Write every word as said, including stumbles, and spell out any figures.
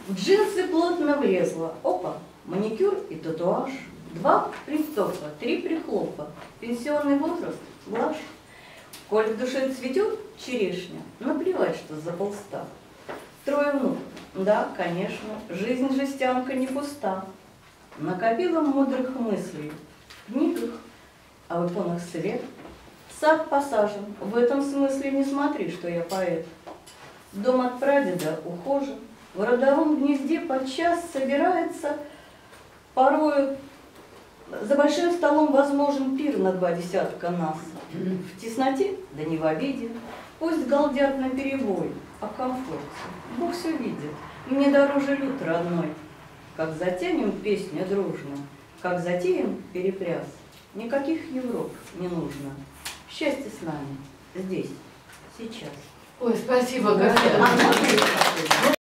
В джинсы плотно влезла. Опа, маникюр и татуаж. Два пристопа, три прихлопа. Пенсионный возраст – блажь. Коль в душе цветет черешня, наплевать, что за полста. Трое внуков. Да, конечно, жизнь жестянка не пуста. Накопила мудрых мыслей в книгах, а в иконах свет. Сад посажен, в этом смысле не смотри, что я поэт. Дом от прадеда ухожен, в родовом гнезде подчас собирается, порою за большим столом возможен пир на два десятка нас. В тесноте, да не в обиде, пусть галдят наперебой, о комфорте. Бог все видит, мне дороже люд родной. Как затянем песню дружно, как затеем перепляс, никаких Европ не нужно. Счастье с нами, здесь, сейчас. Ой, спасибо, Галя.